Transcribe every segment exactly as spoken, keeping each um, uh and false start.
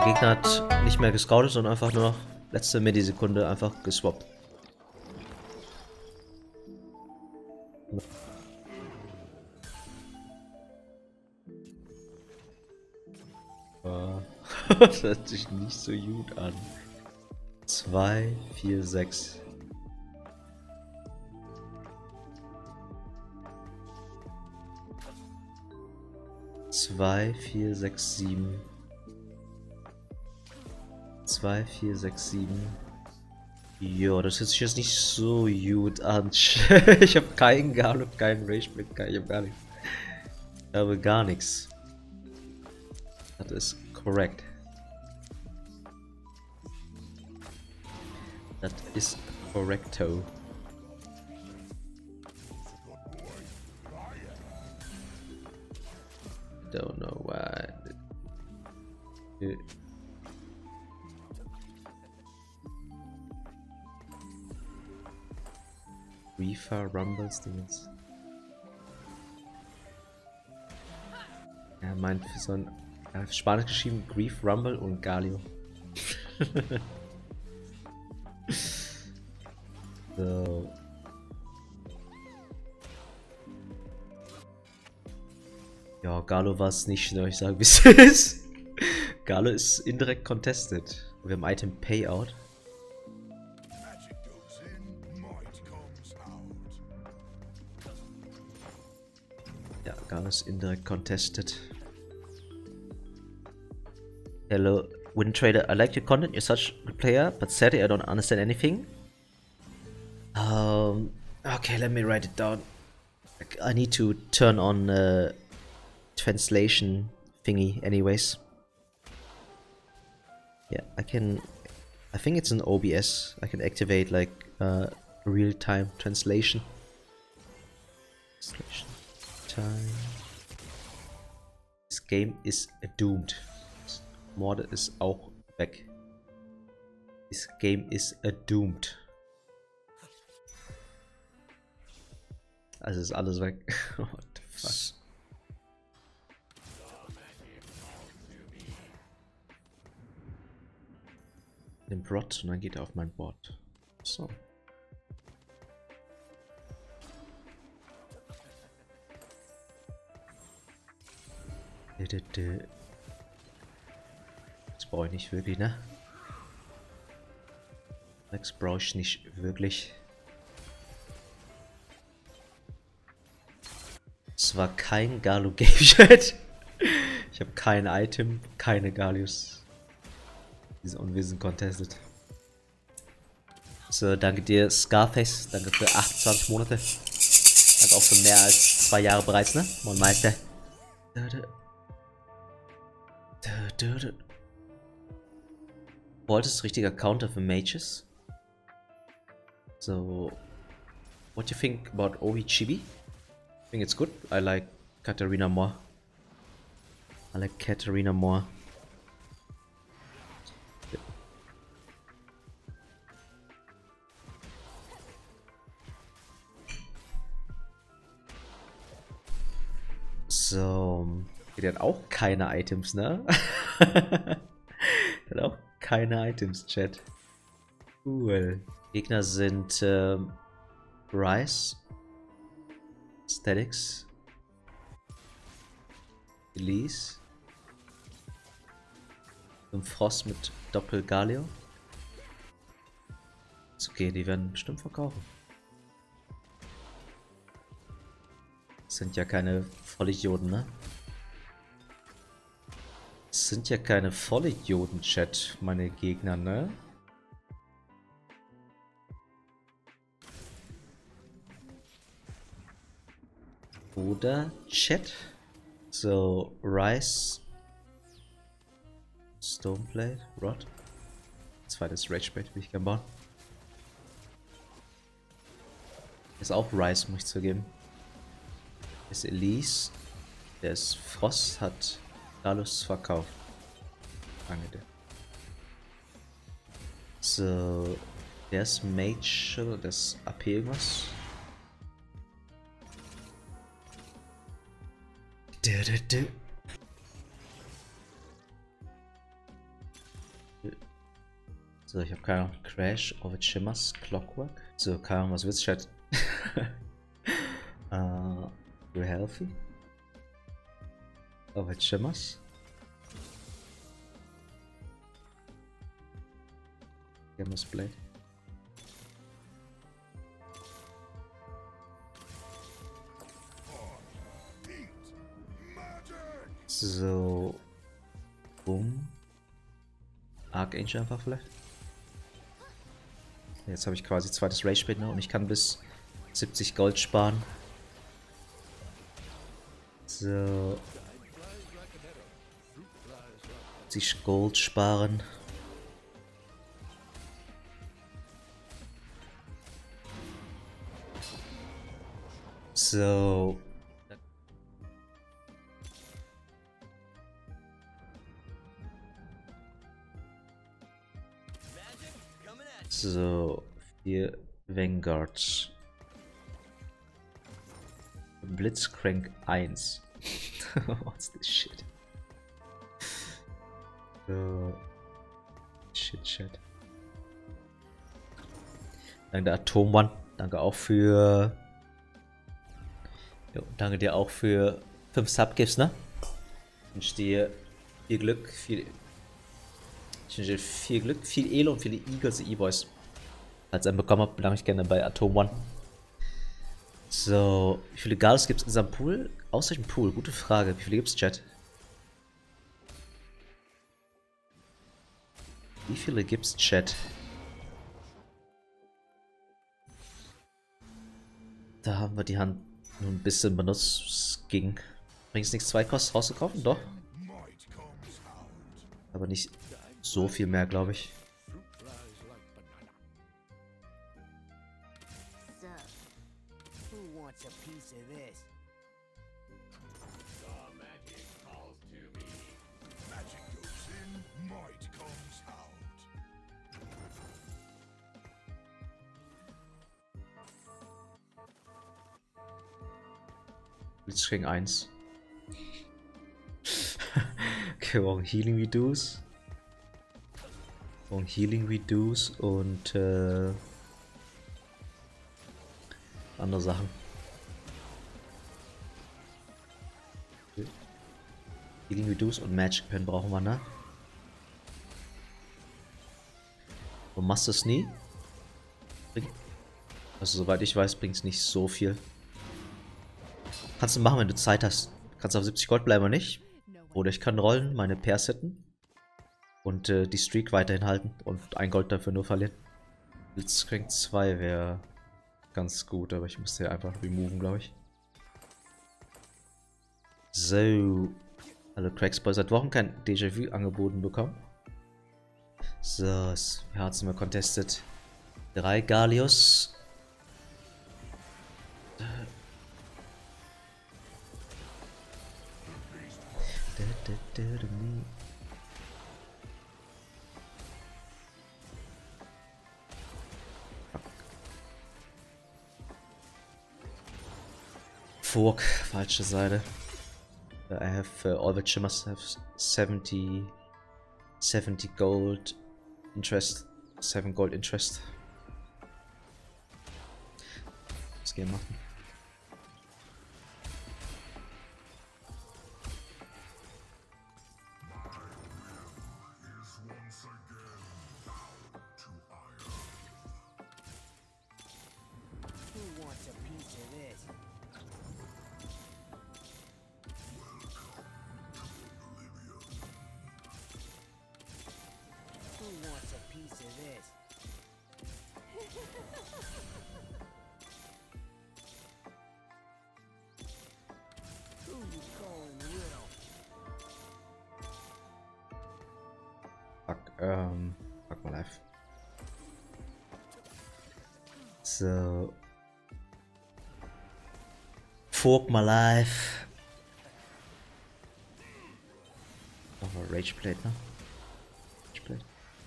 Gegner hat nicht mehr gescoutet, sondern einfach nur noch letzte Millisekunde einfach geswappt. Das hört sich nicht so gut an. zwei, vier, sechs. zwei, vier, sechs, sieben. zwei, vier, sechs, sieben. Jo, das hört sich jetzt nicht so gut an. Ich habe keinen Galo, keinen Rageblick, ich habe gar nichts. Ich habe gar nichts. Das ist korrekt. Das ist korrekto. Don't know why. Reefer Rumbles Dingens. Er meint für so ein äh, Spanisch geschrieben Grief Rumble und Galio. So. Ja, Galo war es nicht, ne? Ich sage, wie es ist. Galo ist indirekt contested. Wir haben Item Payout. Ja, Galo ist indirekt contested. Hello, Win Trader. I like your content. You're such a good player, but sadly I don't understand anything. Um. Okay, let me write it down. I need to turn on uh, translation thingy, anyways. Yeah, I can. I think it's an O B S. I can activate like uh, real-time translation. Translation time. This game is doomed. Morde ist auch weg. This game is doomed. Also ist alles weg. What the fuck? Den Brot und dann geht er auf mein Board. So. Das brauche ich nicht wirklich, ne? Das brauche ich nicht wirklich. Es war kein Galo Game Chat. Ich habe kein Item, keine Galius. Und wir sind contested. So, danke dir Scarface, danke für achtundzwanzig Monate. Danke auch für mehr als zwei Jahre bereits, ne? Moin Meister. Vault ist richtiger Counter für Mages. So, what do you think about Obi Chibi? I think it's good. I like Katarina more. I like Katarina more. So, der hat auch keine Items, ne? Der hat auch keine Items, Chat. Cool. Gegner sind ähm, Rice, Statics, Elise und Frost mit Doppel Galio. Ist okay, die werden bestimmt verkaufen. Das sind ja keine Vollidioten, ne? Das sind ja keine Vollidioten, Chat, meine Gegner, ne? Oder Chat? So, Rice, Stoneblade, Rod. Zweites Rageblade will ich gerne bauen. Ist auch Rice, muss ich zugeben. Ist Elise. Der ist Frost, hat Galus verkauft. Danke dir. So, der ist Mage, der ist A P irgendwas. Du, du, du. So, ich habe keine Ahnung. Crash, Ovid Shimmers, Clockwork. So, keine Ahnung, was wird's, Chat? uh, You're healthy? Ovid Shimmers. Shimmers Blade. So. Boom. Archangel einfach vielleicht. Jetzt habe ich quasi zweites Rage-Bait, ne? Und ich kann bis siebzig Gold sparen. So. siebzig Gold sparen. So. So, vier Vanguards. Blitzcrank eins. What's this shit? So. Shit, shit. Danke der Atom One. Danke auch für. Jo, danke dir auch für fünf Subgifts, ne? Ich wünsche dir viel Glück, viel. Ich wünsche dir viel Glück, viel Elo und viele Eagles E-Boys. Als einen bekommen habe, bedanke ich gerne bei Atom One. So, wie viele Gals gibt es in seinem Pool? Ausreichend Pool, gute Frage. Wie viele gibt es, Chat? Wie viele gibt's, Chat? Da haben wir die Hand nur ein bisschen benutzt. Es ging. Bringt es nichts, zwei Kosten rauszukaufen? Doch. Aber nicht so viel mehr, glaube ich. Blitzcrank eins. Okay, wir brauchen Healing Reduce. Wir brauchen Healing Reduce und äh, andere Sachen. Okay. Healing Reduce und Magic Pen brauchen wir, ne? Du machst es nie? Also soweit ich weiß, bringt es nicht so viel. Kannst du machen, wenn du Zeit hast. Kannst auf siebzig Gold bleiben oder nicht. Oder ich kann rollen, meine Pairs setzen. Und äh, die Streak weiterhin halten. Und ein Gold dafür nur verlieren. Blitzcrank zwei wäre ganz gut, aber ich müsste ja einfach removen, glaube ich. So. Hallo Cracksboy, seit Wochen kein Déjà-vu angeboten bekommen. So, wir haben es mal contestet. Drei Gallios. Fork, falsche Seite. I have uh, all the Chimmers have seventy, seventy gold interest, seven gold interest. Was gehen wir machen? Fuck, ähm, fuck my life. So. Fuck my life. Nochmal Rageblade, ne? Rageblade.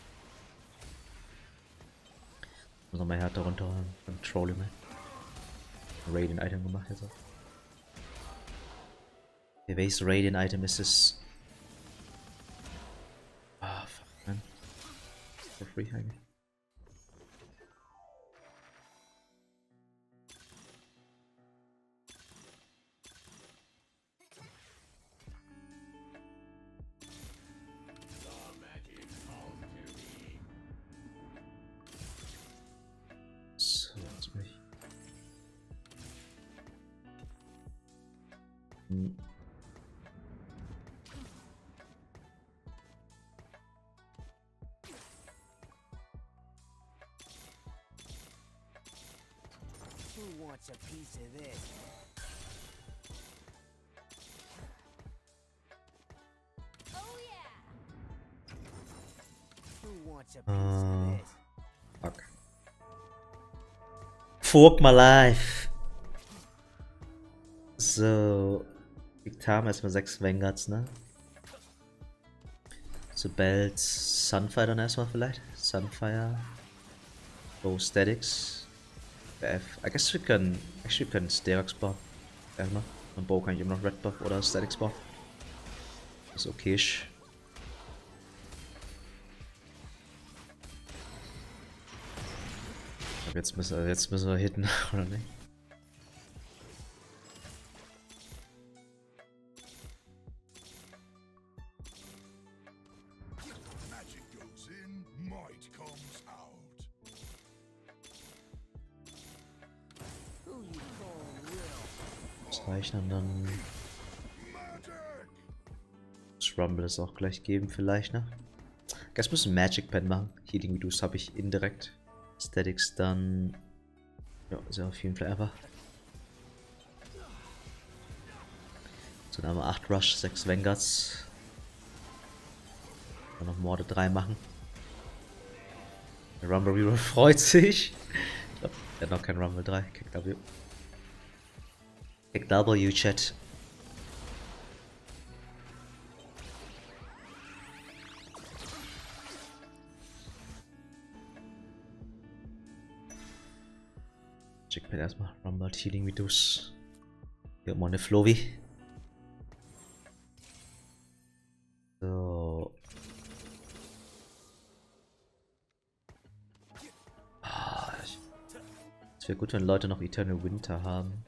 Muss nochmal härter runterholen. Control mehr. Radiant Item gemacht jetzt auch. Okay, welches Radiant Item ist es? Ah, fuck, man. For free eigentlich. So, jetzt bin ich. Hm. Who wants a piece of this? Oh yeah. Who wants a piece Uh, of this? Fuck. Fuck my life. So. Wir haben erstmal sechs Vanguards, ne? So Belt, Sunfire dann erstmal vielleicht. Sunfire. Bow Statics. F. I guess wir können. Actually, wir können Sterak's bauen. Erstmal. Und Bow kann ich immer noch Red Buff oder Statics bauen. Ist okay. Aber jetzt müssen wir, jetzt müssen wir hitten, oder nicht? Zeichnen dann. Das Rumble ist auch gleich geben, vielleicht, ne? Jetzt müssen Magic Pen machen. Healing Reduce habe ich indirekt. Statics dann. Ja, ist ja auf jeden Fall einfach. So, dann haben wir acht Rush, sechs Vanguards. Dann noch Morde drei machen. Der Rumble Reroll freut sich. Ich glaube, er hat noch kein Rumble drei. Kick W. Kick W, Chat. Check mir erstmal Rumble Healing Reduce. Hier mal eine Flovi. So. Ah, es wäre gut, wenn Leute noch Eternal Winter haben.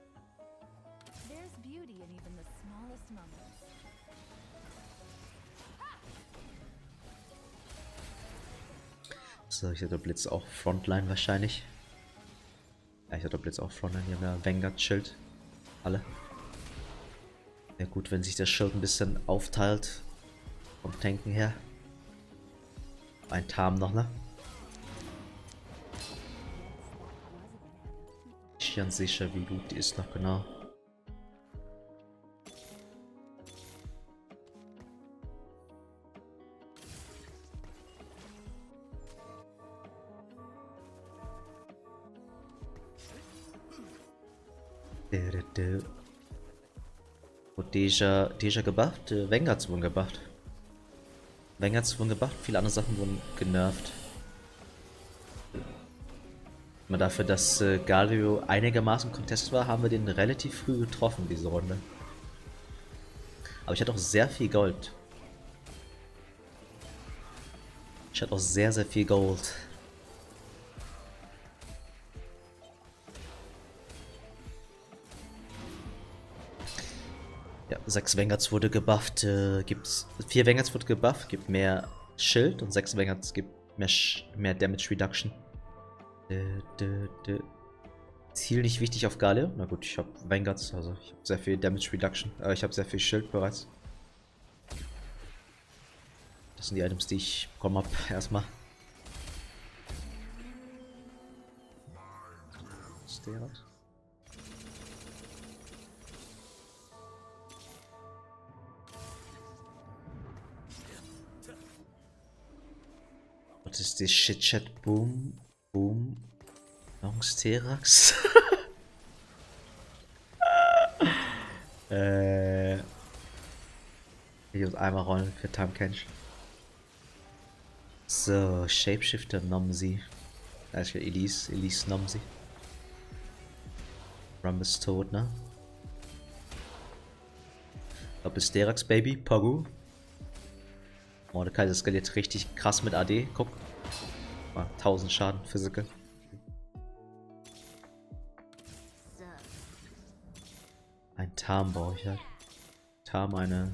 So, ich hätte Blitz auch Frontline wahrscheinlich. Ja, ich hatte Blitz auch Frontline. Die haben ja Vanguard Schild. Alle. Wäre gut, wenn sich das Schild ein bisschen aufteilt. Vom Tanken her. Ein Tarm noch, ne? Ich bin ganz sicher, wie gut die ist noch genau. Und Deja, Deja gebufft, äh, Vanguards wurden gebufft. Vanguards wurden gebufft, viele andere Sachen wurden genervt. Aber dafür, dass äh, Galio einigermaßen Contest war, haben wir den relativ früh getroffen, diese Runde. Aber ich hatte auch sehr viel Gold. Ich hatte auch sehr, sehr viel Gold. Ja, sechs Vanguards wurde gebufft, äh, gibt's. vier Vanguards wurde gebufft, gibt mehr Schild und sechs Vanguards gibt mehr, Sch mehr Damage Reduction. Dö, dö, dö. Ziel nicht wichtig auf Galio. Na gut, ich habe Vanguards, also ich habe sehr viel Damage Reduction. Aber ich habe sehr viel Schild bereits. Das sind die Items, die ich bekommen habe, erstmal. Sterak. Was ist die Shit-Chat? Boom, boom. Noch ein Sterax. äh. Ich muss einmal rollen für Time Kench. So, Shapeshifter Nomsi. Da ist ja Elise, Elise Nomsi. Rumble ist tot, ne? Doppel Sterax, Baby, Pogu. Mordecai skaliert richtig krass mit A D, guck. Ah, tausend Schaden, Physical. Ein Tarm brauche ich halt. Tarm eine.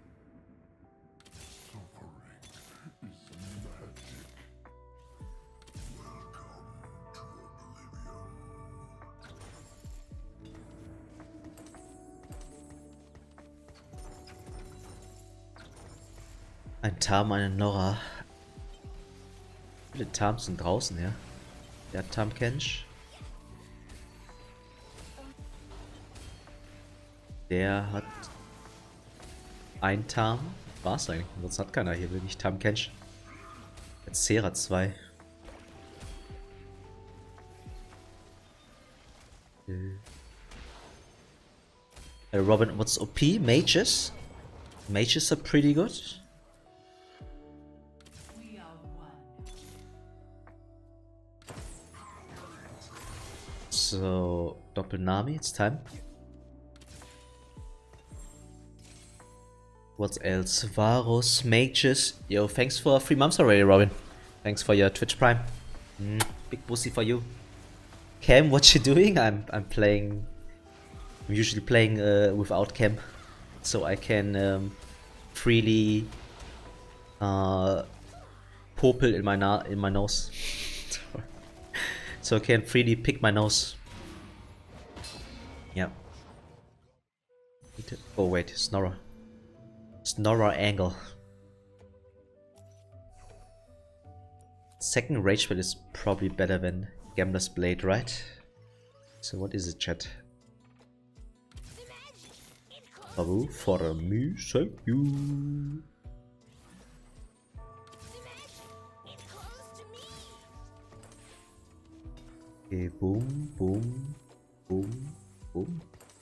Ein Tarm, eine Nora. Wie viele Tarms sind draußen, ja? Der hat Tarm Kench. Der hat ein Tarm. War's eigentlich. Sonst hat keiner hier wirklich Tarm Kench. Jetzt Sera zwei. Hey Robin, what's O P? Mages? Mages are pretty good. So, Doppel-Nami, it's time. What else? Varus, Mages. Yo, thanks for three months already, Robin. Thanks for your Twitch Prime. Mm, big pussy for you. Cam, what you doing? I'm I'm playing. I'm usually playing uh, without Cam, so I can um, freely uh, popel in my na in my nose. So I can freely pick my nose. Yeah. Oh wait, Snorra. Snorra angle. Second Rage Blade is probably better than Gambler's Blade, right? So what is it, chat? Babu for me, thank you. Okay, boom, boom, boom, boom.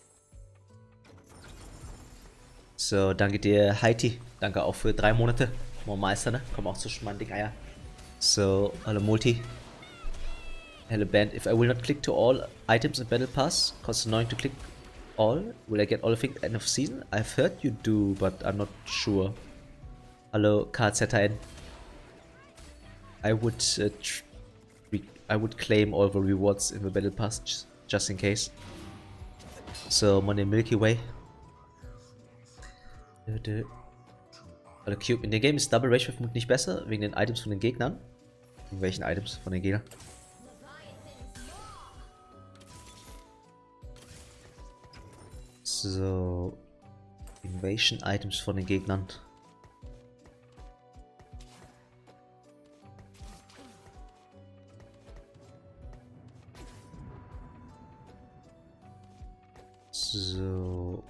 So, danke dir, Heiti. Danke auch für drei Monate. Mal Meister, ne? Komm auch zwischen meinen dicken Eier. So, hello Multi. Hello Band. If I will not click to all items in Battle Pass, cause it's annoying to click all, will I get all the things at the end of season? I've heard you do, but I'm not sure. Hello K Z N. I would uh, tr I would claim all the rewards in the Battle Pass just, just in case. So, Money Milky Way. Also Cube in dem Game ist Double Rage vermutlich nicht besser, wegen den Items von den Gegnern. Wegen welchen Items von den Gegnern? So. Invasion Items von den Gegnern. So.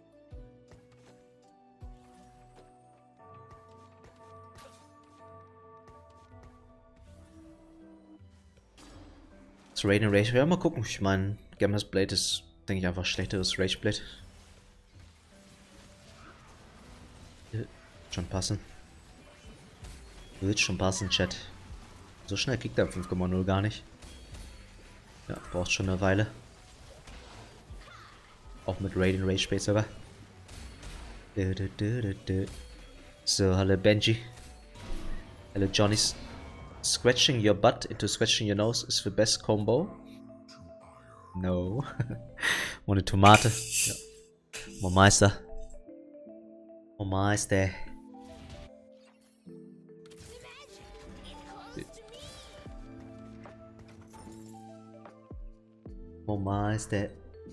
Das Raid and Rage, ja, mal gucken. Ich meine, Gambler's Blade ist, denke ich, einfach schlechteres Rage Blade. Wird schon passen. Wird schon passen, Chat. So schnell kriegt er fünf Komma null gar nicht. Ja, braucht schon eine Weile. Auch mit Raid and Rage Blade sogar. So, hallo Benji. Hello Johnny's. Scratching your butt into scratching your nose is the best combo. No. Ohne Tomate. Ja. Oh Meister. Oh Meister. Oh Meister.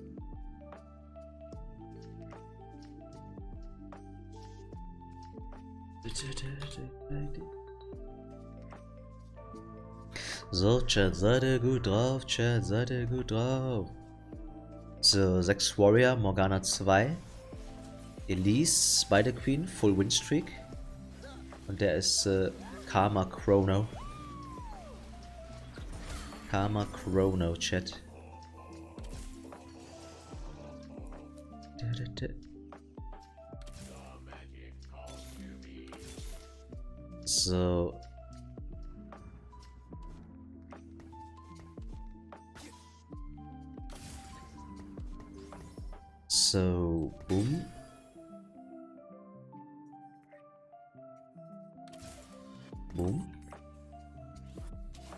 So, Chat, seid ihr gut drauf? Chat, seid ihr gut drauf? So, sechs Warrior, Morgana zwei. Elise, Spider Queen, Full Win Streak. Und der ist äh, Karma Chrono. Karma Chrono, Chat. So. So, boom. Boom.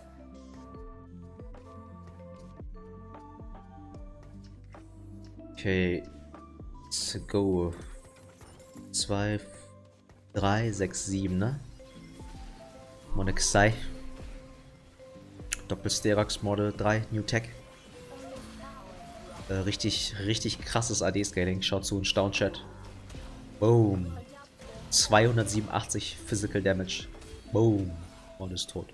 Okay. Let's go. zwei, drei, sechs, sieben, ne? Monexai. Doppelsterax Model drei, New Tech. Äh, richtig, richtig krasses A D-Scaling. Schaut zu und staunt, Chat. Boom. zweihundertsiebenundachtzig Physical Damage. Boom. Und ist tot.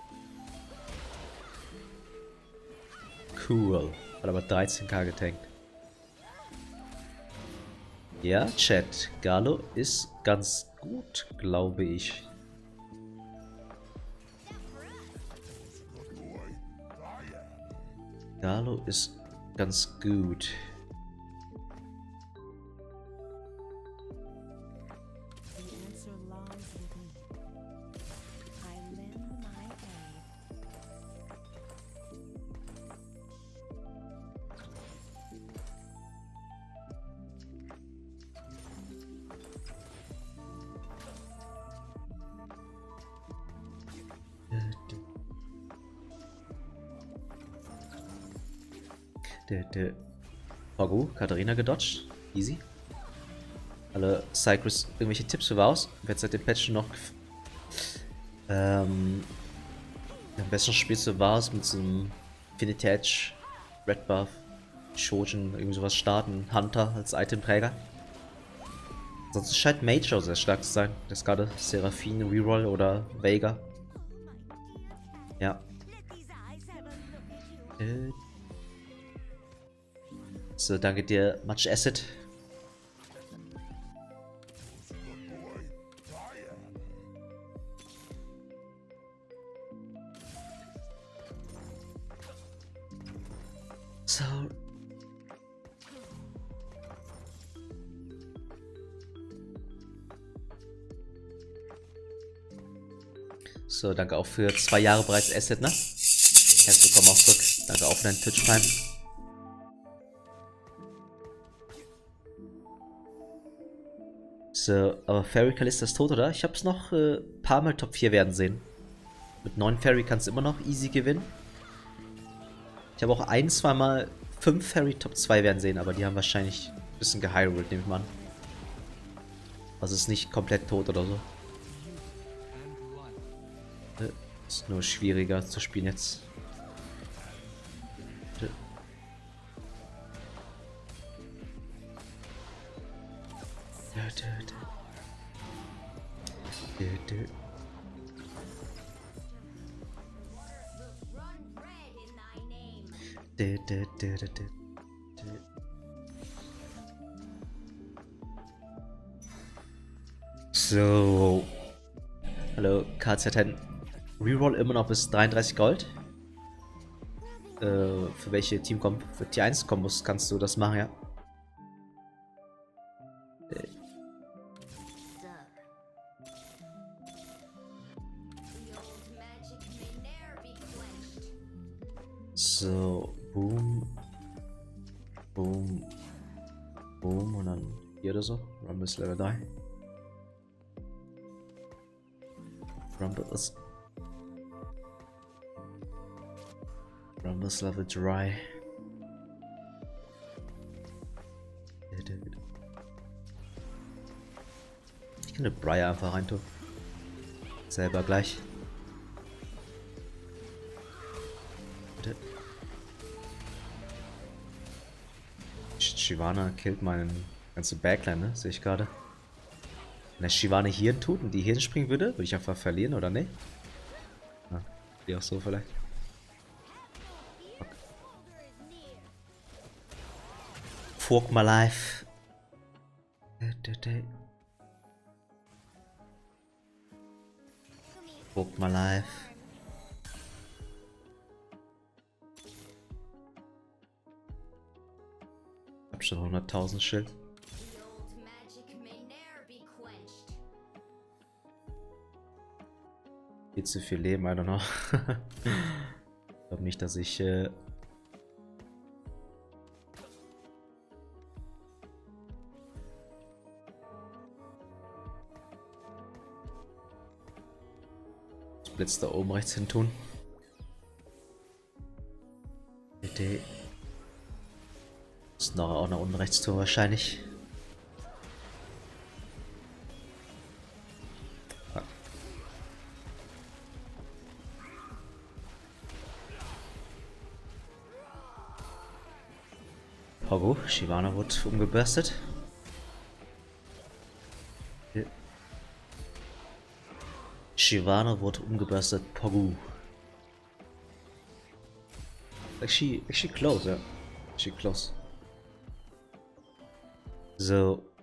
Cool. Hat aber dreizehn K getankt. Ja, Chat. Gallo ist ganz gut, glaube ich. Gallo ist ganz gut. Der, der Pogu, Katharina gedodged. Easy. Alle Cycris, irgendwelche Tipps für Vows? Wird seit dem Patch noch. Ähm. Am besten spielst du Vows mit so einem Infinity Edge, Red Buff, Shojin, irgendwie sowas starten. Hunter als Itemträger. Sonst scheint Mage auch sehr stark zu sein. Das ist gerade Seraphine, Reroll oder Veigar. Ja. Äh. So, danke dir, Much Acid. So. So, danke auch für zwei Jahre bereits Asset, ne? Herzlich willkommen auch zurück. Danke auch für deinen Twitch-Time. So, aber Fairy Kalista ist tot, oder? Ich hab's noch ein äh, paar Mal Top vier werden sehen. Mit neun Fairy kannst du immer noch easy gewinnen. Ich habe auch ein, zwei Mal fünf Fairy Top zwei werden sehen, aber die haben wahrscheinlich ein bisschen gehyrollt, nehme ich mal an. Also ist nicht komplett tot oder so. Ist nur schwieriger zu spielen jetzt. So. Hallo, K Z N. Reroll immer noch bis dreiunddreißig Gold. Äh, für welche Teamkomp? Für T eins Kombos kannst du das machen, ja. Äh. So, boom. Boom. Boom und dann hier oder so. Rumble ist Level drei. Rumble ist. Rumble ist Level drei. Ich kann eine Briar einfach reintun. Selber gleich. Shyvana killt meinen ganzen Backline, ne? Sehe ich gerade. Wenn der Shyvana hier tut und die hier springen würde, würde ich einfach verlieren, oder ne? Ah, wie auch so vielleicht. Fuck. Fork my life. Fork my life. Ich hab schon hunderttausend Schild. Viel zu viel Leben, I don't know. Ich glaube nicht, dass ich äh Blitz da oben rechts hin tun. Ist noch auch nach unten rechts tun wahrscheinlich. Ah. Pogo, Shyvana wurde umgebürstet. Shyvana wurde umgebürstet, Pogo. Actually, actually close, ja. Actually close. So.